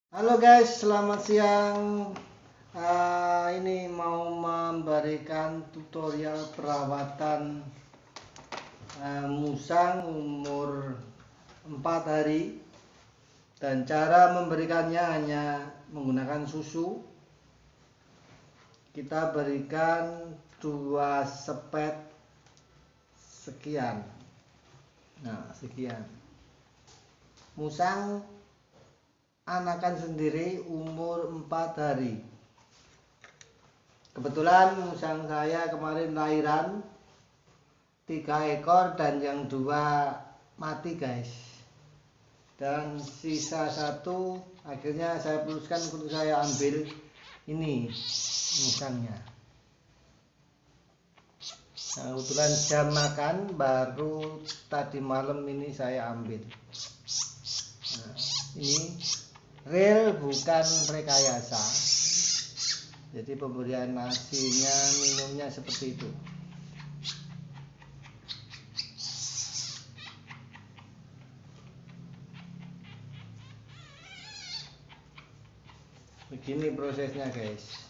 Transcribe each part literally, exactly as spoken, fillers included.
Halo guys, selamat siang. Uh, ini mau memberikan tutorial perawatan uh, musang umur empat hari, dan cara memberikannya hanya menggunakan susu. Kita berikan dua sepet sekian. Nah, sekian. Musang anakan sendiri umur empat hari. Kebetulan musang saya kemarin lahiran tiga ekor dan yang dua mati guys, dan sisa satu akhirnya saya putuskan untuk saya ambil ini musangnya. Nah, kebetulan jam makan baru tadi malam ini saya ambil. Nah, ini real bukan rekayasa. Jadi pemberian nasinya, minumnya seperti itu. Begini prosesnya guys.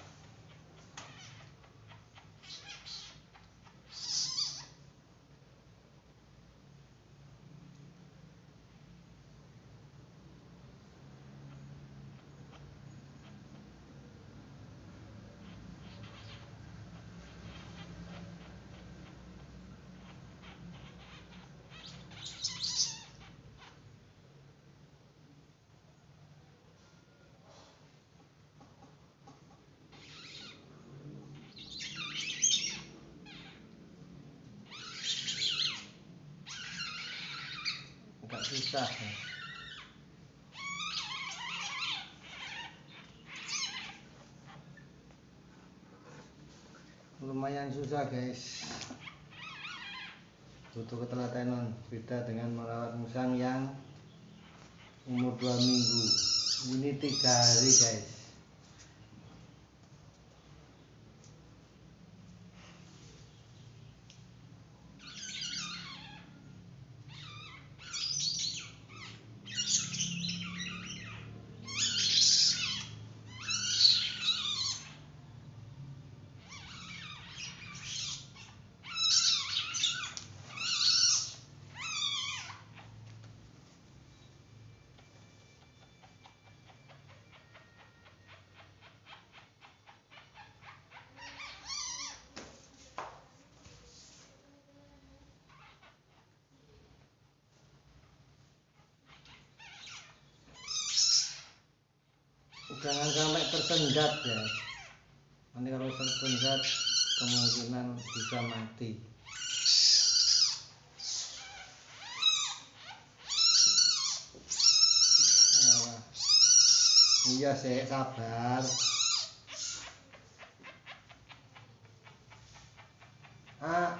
Agak susah ya. Lumayan susah guys, butuh ketelatenan. Beda dengan merawat musang yang umur dua minggu, ini tiga hari guys. Jangan sampai tersendat ya. Nanti kalau tersendat kemungkinan bisa mati. Nah, iya saya sabar. Ah,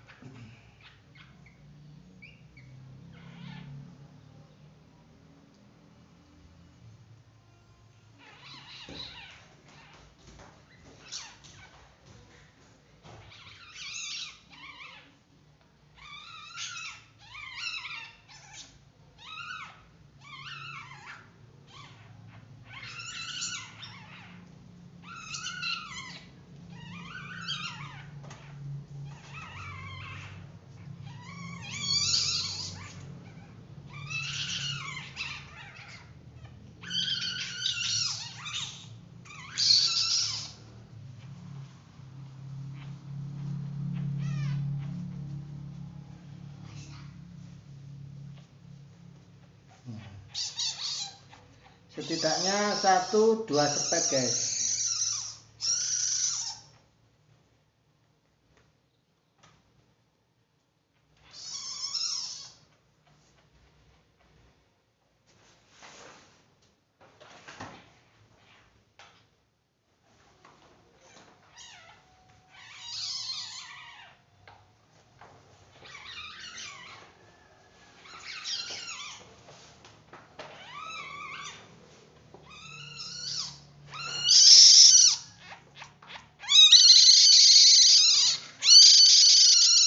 setidaknya satu dua sepet guys.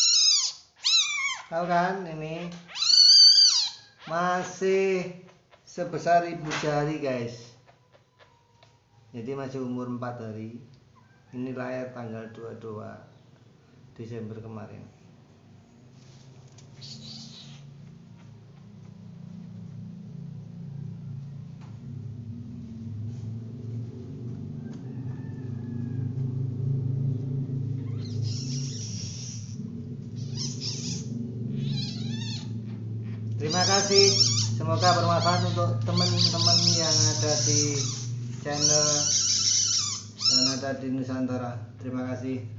Tahu kan, ini masih sebesar ibu jari guys. Jadi masih umur empat hari. Ini lahir tanggal dua puluh dua Desember kemarin. Terima kasih, semoga bermanfaat untuk teman-teman yang ada di channel dan ada di Nusantara. Terima kasih.